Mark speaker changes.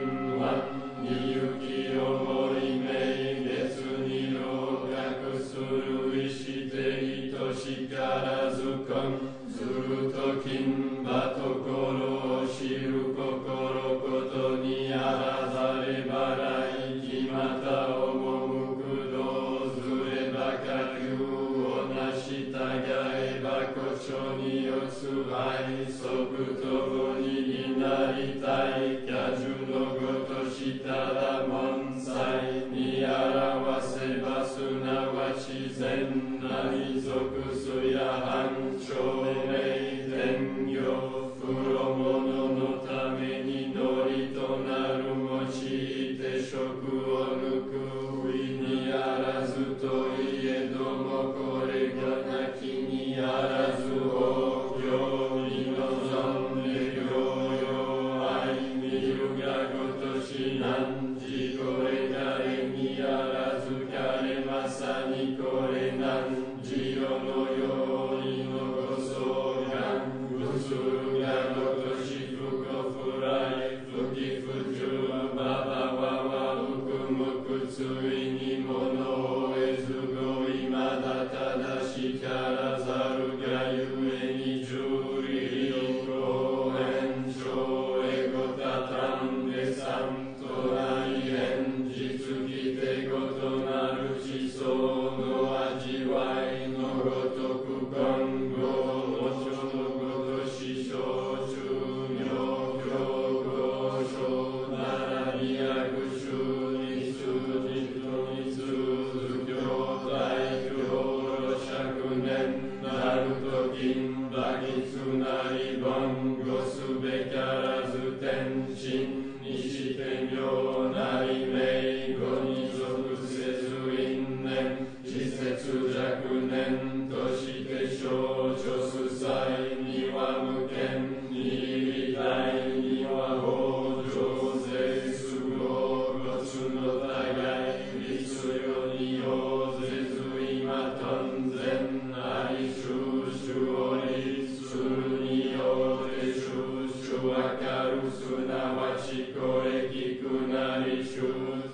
Speaker 1: はに雪を盛りめ月に老学する意して愛しからずこんずると金馬ところを知る心ことにあらざれば来期また赴くどうずればかりをなしたがえばこちょによつ愛即とぼになりたい果樹のごとしたら門才に表せばすなわち善なに属すや繁盛名天行風呂物のためにのりとなる用いて食を抜く意にあらずといえどもこれがなきにあらずを行に望んで療養愛見るがごとし汝これ誰にあらずかれまさにこれ汝世のようにのご相願うつるがごとし不幸不来不義不従ばばわわうくむくついにものを得ずごいまだ正しからざるがゆえに十里公園上へごたたんでさんとない現実きてごとなる思想の味わいのごとく言語の書のごとし小中名教合唱並びやぐしゅに数字とに通ず兄弟教釈年なると銀馬につなり言語すべからず天心にして妙なり名語に属せず因縁自節若年として少女す際には無権に大には往生税すごごつの互い律よに応ぜず今頓然あり収集を律するによって収集わかるすなわちこれ聞くなり収